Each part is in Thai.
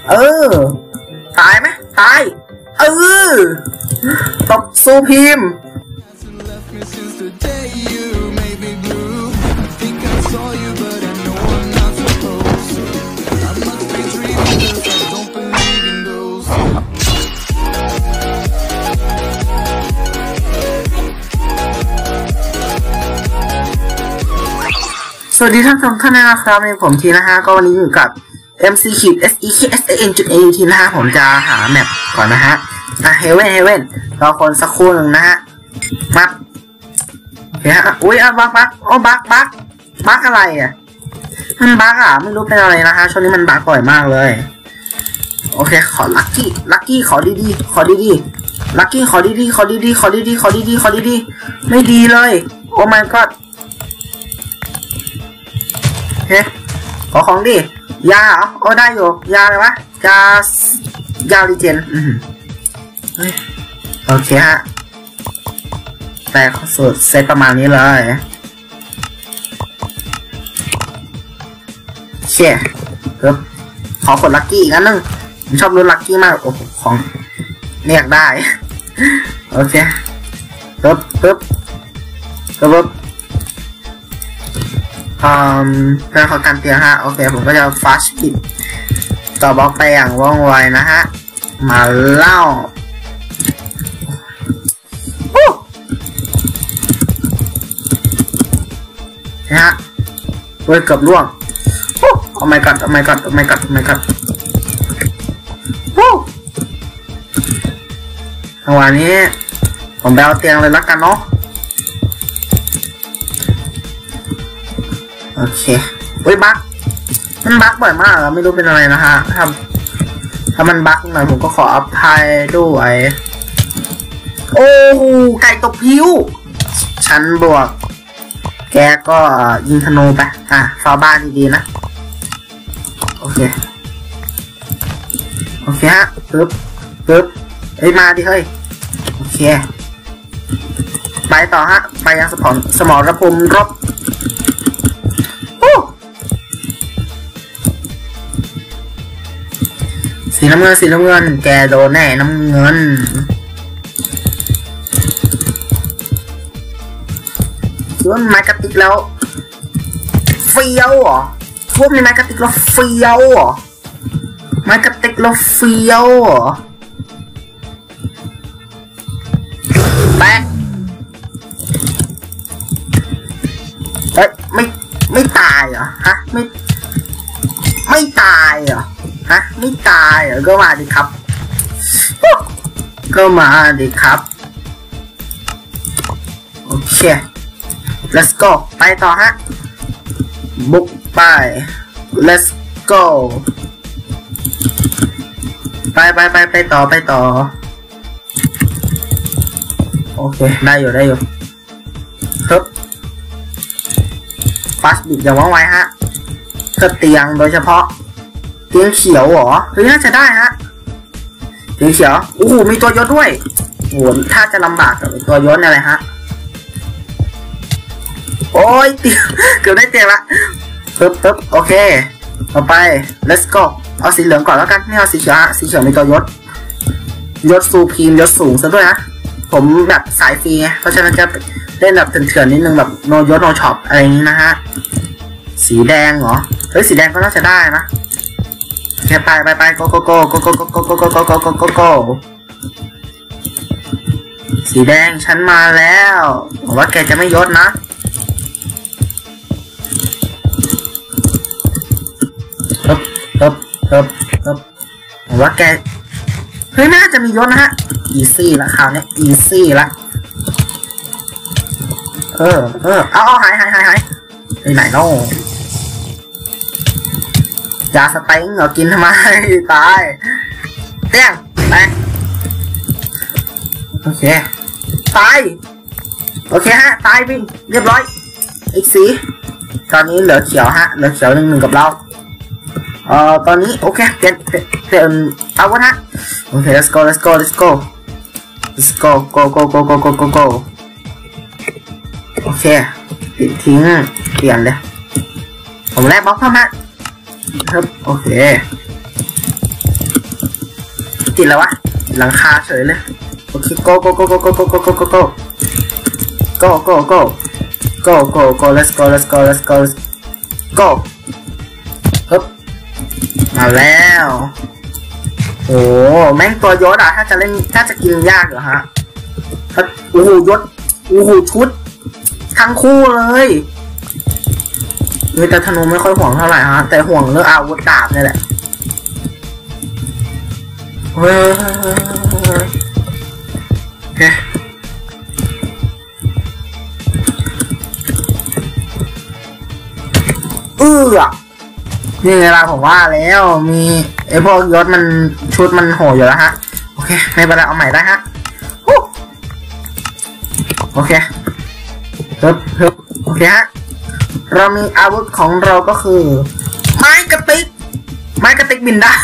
ตายไหมตายตบซูพิมสวัสดีท่านผู้ชมท่านนะครับในผมทีนะฮะก็วันนี้อยู่กับ MC-SEKSAN.AUT นะฮะผมจะหาแมปก่อนนะฮะเฮเว่นรอคนสักครู่หนึ่งนะฮะมาโอเคฮะอุ้ยบักอะไรอ่ะมันบักไม่รู้เป็นอะไรนะฮะช่วงนี้มันบักบ่อยมากเลยโอเคขอลัคกี้ขอดีลัคกี้ขอดีไม่ดีเลยโอ้ my godโอเคขอของดิยาเหรอโอ้ได้อยู่ยาอะไรวะยาลิเจนโอเคฮะแต่สุดเซตประมาณนี้เลยโอเคครับขอกดลัคกี้อีกอันนึงผมชอบลุ้นลัคกี้มากโอ้โหของเนี่ยอยากได้โอเคปึ๊บเพื่อขอการเตือนฮะโอเคผมก็จะฟาสต์ปิดต่อบล็อกไปอย่างว่องไวนะฮะมาเล่านะฮะเว้ยเกือบล่วงโอ้ my god จังหวะนี้ผมไปเอาเตียงเลยละกันเนาะโอเคเฮ้ยมันบั๊กบ่อยมากแล้วไม่รู้เป็นอะไรนะฮะถ้ามันบั๊กหน่อยผมก็ขออภัยด้วยโอ้โหไก่ตบผิวชั้นบวกแกก็ยิงธนูไปเฝ้าบ้านดีๆนะโอเคฮะปึ๊บเฮ้ยมาดิเฮ้ยโอเคไปต่อฮะไปยังสมรภูมิรบสีน้ำเงินแกโดนแน่น้ำเงินส่วนไม้กระติกแล้วเฟี้ยวเหรอพวกมีไม้กระติกแล้วเฟี้ยวเหรอไม้กระติกแล้วเฟี้ยวเหรอแปะเฮ้ยไม่ตายเหรอฮะไม่ตายเหรอฮะไม่ตายเหรอก็มาดิครับโอเค let's go ไปต่อฮะบุกไป let's go ไปต่อโอเคได้อยู่ครับฟาสบิดอย่างว่องไวฮะเตียงโดยเฉพาะเตียงเขียวเหรอเฮ้ยน่าจะได้ฮะเตียงเขียวโอ้โหมีตัวยศด้วยโหถ้าจะลำบากกับตัวยศอะไรฮะโอ้ยเตียงเกือบได้เตียงละปึ๊บโอเคต่อไป let's go เอาสีเหลืองก่อนแล้วกันไม่เอาสีเขียวสีเขียวมีตัวยศซูพีมยศสูงซะด้วยนะผมแบบสายฟรีไงเพราะฉะนั้นจะเล่นแบบเถื่อนๆนิดนึงแบบโนยศโนช็อปอะไรอย่างนี้นะฮะสีแดงเหรอเฮ้ยสีแดงก็น่าจะได้นะแค่ไปโกสีแดงฉันมาแล้วบอกว่าแกจะไม่ยศนะบอกว่าแกเฮ้ยน่าจะมียศนะฮะอีซี่ละคราวนี้อีซี่ละเอาหายไปไหนเนาะยาสเต็งเหรอกินทำไมตายเตี้ยงไปโอเคตายโอเคฮะตายวิ่งเรียบร้อยอีกสีตอนนี้เหลือเขียวฮะเหลือเขียวหนึ่งกับเราตอนนี้โอเคเปลี่ยนเอาวะนะโอเค let's go โอเคปิดทิ้งเปลี่ยนเลยผมแลกบล็อกเข้ามาครับโอเคติดแล้ววะหลังคาเฉยเลยโอเค go go go go go go go go go go go go go go go go let's go let's go let's go let's go ฮึบมาแล้วโอ้แม่งตัวยศอะถ้าจะเล่นถ้าจะกินยากเหรอฮะโอ้โหยศโอ้โหชุดทั้งคู่เลยแต่ธนูไม่ค่อยห่วงเท่าไหร่ฮะแต่ห่วงเรื่องอาวุธดาบนี่แหละโอเคนี่ไงล่ะผมว่าแล้วมีไอพวกยศมันชุดมันโหดอยู่แล้วฮะโอเคไม่เป็นไรเอาใหม่ได้ฮะโอเคฮึบโอเคฮะเรามีอาวุธของเราก็คือไม้กระติกบินได้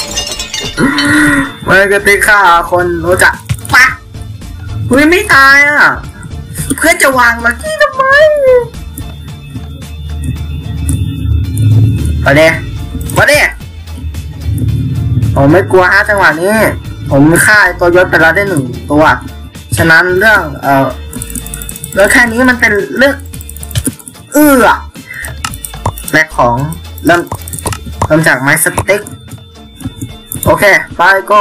ไม้กระติกฆ่าคนรู้จักปะไม่ตายอ่ะเพื่อนจะวางลักกี้ทำไมมาเด้ผมไม่กลัวฮะจังหวะนี้ผมฆ่าตัวยศไปแล้วได้1 ตัวฉะนั้นเรื่องแค่นี้มันเป็นเรื่องแรกของเริ่มจากไม้สติ๊กโอเคไป go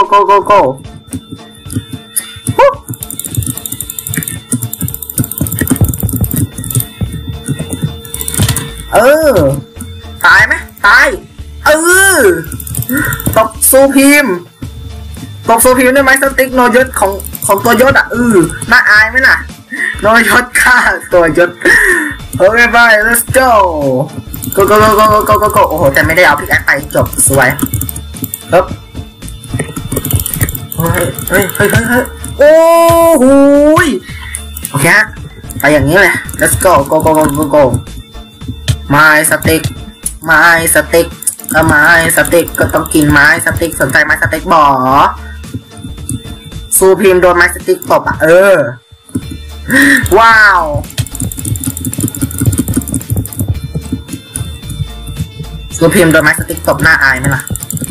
ตายไหมตายตบซูพิมได้ไหมสติ๊กโนยศของตัวยศอ่ะน่าอายไหมน่ะโนยศฆ่าตัวยศโอเคไป let's go go โอ้โหแต่ไม่ได้เอาพิกแอคไปจบสวยครับเฮ้ยโอ้โหโอเคฮะไปอย่างนี้เลย let's go go ไม้สติ๊กก็ต้องกินไม้สติ๊กสนใจไม้สติ๊กบ่ซูพิมโดนไม้สติ๊กตบอ่ะว้าวซูพิมโดนไม้สติ๊กตบหน้าอายไหมล่ะ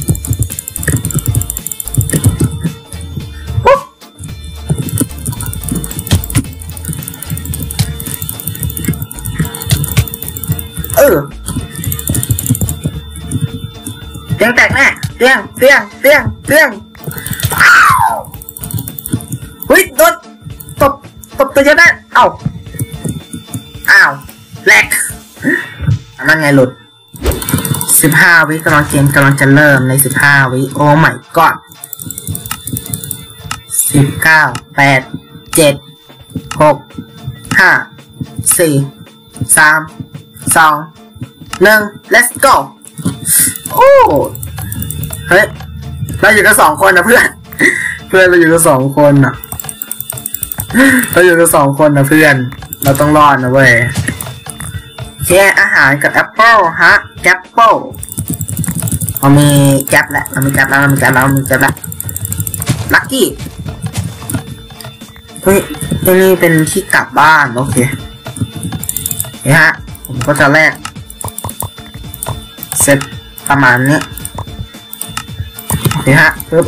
เตียงแตกแน่เตียงเฮ้ยโดนตบตัวเยอะได้อ้าวแหลกนั่นไงหลุด15 วิกำลังจะเริ่มใน15 วิโอ้ my god 19 8 7 6 5 4 3 2 1 let's go โอ้เฮ้ยเราอยู่กัน2 คนนะเพื่อนเราอยู่กัน2 คนนะเพื่อนเราต้องรอดนะเว้ยแค่อาหารกับแอปเปิลฮะแอปเปิลเรามีแก๊ปแล้วลัคกี้เฮ้ยที่นี่เป็นที่กลับบ้านโอเคนี่ฮะผมก็จะแลกเซตประมาณนี้นี่ฮะปึ๊บ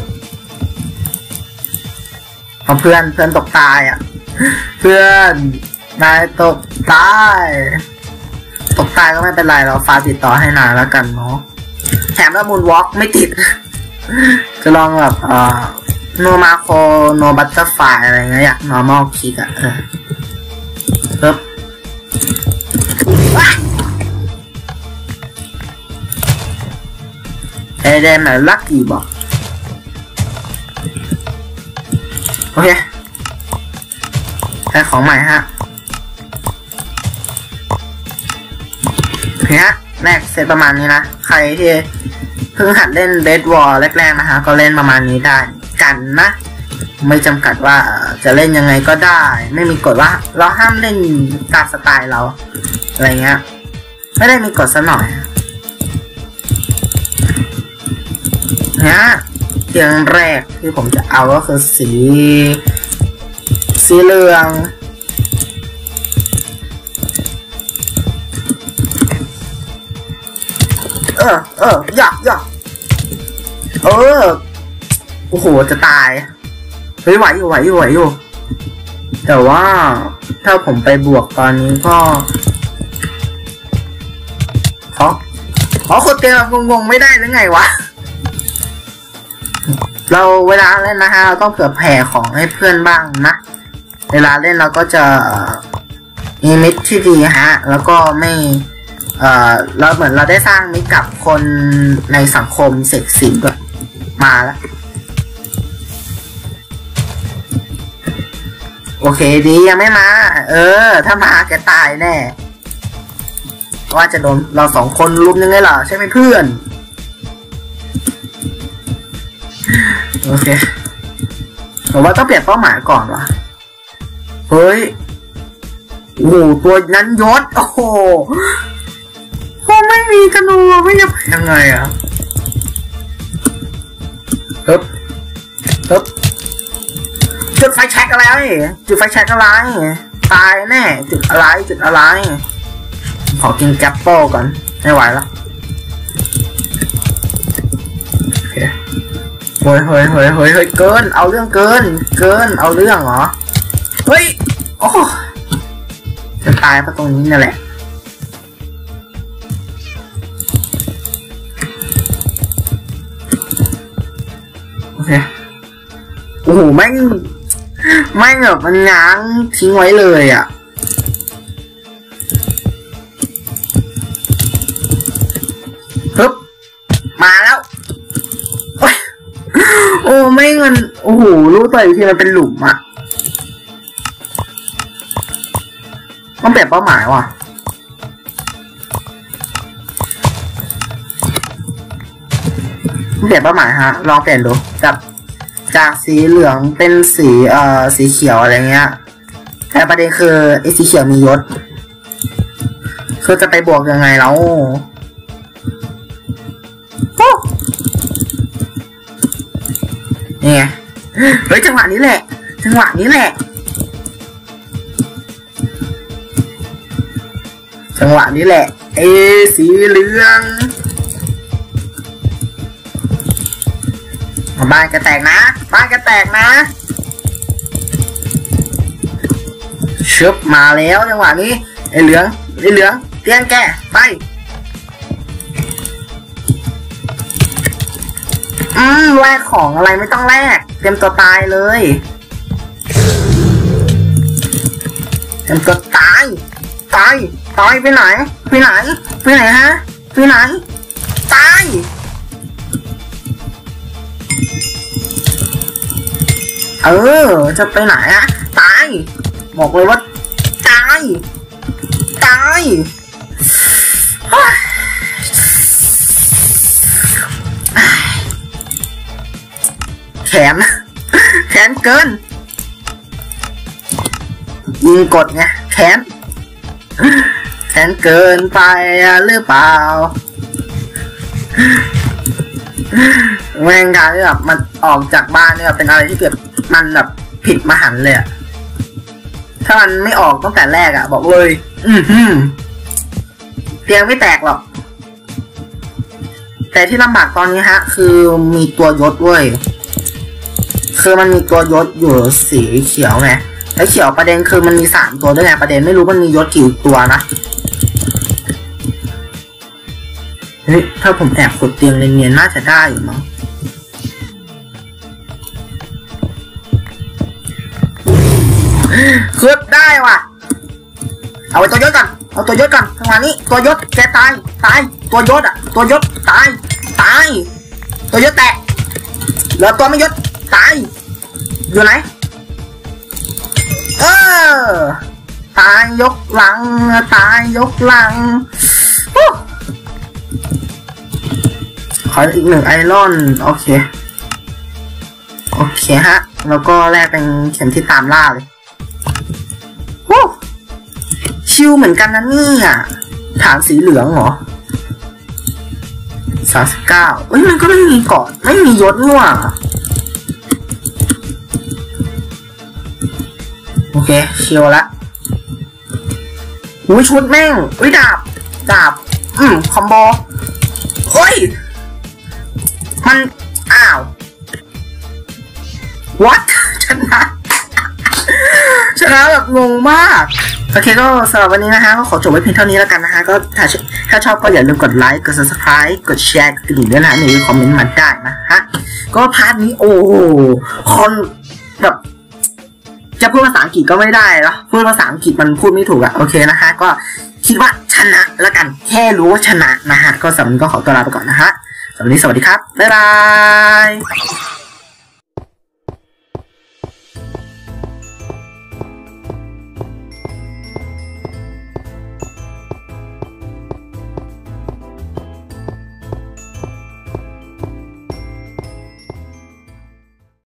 เพื่อนตกตายอ่ะเพื่อนนายตกตายก็ไม่เป็นไรเราฟ้าติดต่อให้นายแล้วกันเนาะแถมแล้วมูนวอล์กไม่ติดจะลองแบบโนมาโคโนบัตเตอร์ไฟอะไรเงี้ยอยาก normal kick อ่ะปึ๊บเอเดนแบบลัคกี้บอกโอเคแค่ของใหม่ฮะเนี่ยแรกเซตประมาณนี้นะใครที่เพิ่งหัดเล่นเบสวอลแรกๆนะฮะก็เล่นประมาณนี้ได้กันนะไม่จำกัดว่าจะเล่นยังไงก็ได้ไม่มีกฎว่าเราห้ามเล่นตามสไตล์เราอะไรเงี้ยไม่ได้มีกฎซะหน่อยเนี่ยเตียงแรกที่ผมจะเอาก็คือสีเหลืองอยากโอ้โหจะตายเฮ้ยไหวอยู่แต่ว่าถ้าผมไปบวกตอนนี้ก็คนเตียงงงไม่ได้หรือไงวะเราเวลาเล่นนะฮะเราต้องเผื่อแผ่ของให้เพื่อนบ้างนะเวลาเล่นเราก็จะมีมิตรที่ดีฮะแล้วก็ไม่เราเหมือนเราได้สร้างมิตรกับคนในสังคมเสกสินด้วยมาแล้วโอเคดียังไม่มาถ้ามาแกตายแน่ว่าจะโดนเราสองคนลุมยังไงล่ะใช่ไหมเพื่อนโอเคผมว่าต้องเปลี่ยนเป้าหมายก่อนวะเฮ้ยโอ้โหตัวนั้นยศโอ้โหพอไม่มีธนูไม่จะยังไงอ่ะฮึบจุดไฟแช็กอะไรตายแน่จุดอะไรขอกินแกปโป้ก่อนไม่ไหวแล้วโอเคเฮ้ยเกินเอาเรื่องเกินเอาเรื่องเหรอเฮ้ยโอ้จะตายเพราะตรงนี้นั่นแหละโอเคโอ้โหแม่งแบบมันง้างทิ้งไว้เลยอ่ะฮึบมาแล้วโอ้ไม่เงินโอ้โหรู้ตัวอีกทีมันเป็นหลุมอ่ะต้องเปลี่ยนเป้าหมายว่ะเปลี่ยนเป้าหมายฮะลองเปลี่ยนดูจากสีเหลืองเป็นสีเขียวอะไรเงี้ยแต่ประเด็นคือไอ้สีเขียวมียศคือจะไปบวกยังไงแล้วนี่ไงเฮ้ยจังหวะนี้แหละไอ้สีเหลืองบ้านกระแตกนะชึบมาแล้วจังหวะนี้ไอ้เหลืองเตรียมแกไปแลกของอะไรไม่ต้องแลกเตรียมตัวตายเลยเตรียมตัวตายไปไหนฮะตายจะไปไหนอะตายบอกเลยว่าตายแขนเกินยิงกดไงแขนเกินไปหรือเปล่าแม่งการที่แบบมันออกจากบ้านเนี่ยเป็นอะไรที่แบบมันแบบผิดมหันต์เลยอะถ้ามันไม่ออกตั้งแต่แรกอะบอกเลยเตียงไม่แตกหรอกแต่ที่ลำบากตอนนี้ฮะคือมีตัวยศเว้ยคือมันมีตัวยศอยู่สีเขียวไงแล้วเขียวประเด็นคือมันมี3 ตัวด้วยไงประเด็นไม่รู้มันมียศกี่ตัวนะเฮ้ยถ้าผมแอบขุดเตียงเนียนๆน่าจะได้อยู่มั้งขุดได้ว่ะเอาไว้ตัวยศก่อนจังหวะนี้ตัวยศแกตายตัวยศตายตัวยศแตกเหลือตัวไม่ยศตายอยู่ไหนตายยกหลังขออีก1 ไอรอนโอเคฮะแล้วก็แลกเป็นเข็มที่ตามล่าเลยชิวเหมือนกันนะเนี่ยฐานสีเหลืองเหรอ39เอ้ยมันก็ไม่มีเกาะไม่มียศนี่หว่าโอเคชิวละชุดแม่งดาบคอมโบมัน what ชนะแบบงงมากโอเคก็สำหรับวันนี้นะฮะก็ขอจบไว้เพียงเท่านี้แล้วกันนะฮะก็ถ้าชอบก็อย่าลืมกดไลค์กด subscribe กดแชร์กดกระดิ่งด้วยนะในคอมเมนต์มาได้นะฮะก็พาร์ทนี้โอ้คนแบบจะพูดภาษาอังกฤษก็ไม่ได้หรอพูดภาษาอังกฤษมันพูดไม่ถูกอะโอเคนะฮะก็คิดว่าชนะแล้วกันแค่รู้ว่าชนะนะฮะก็สำหรับวันนี้ก็ขอตัวลาไปก่อนนะฮะสำหรับวันนี้สวัสดีครับบ๊ายบาย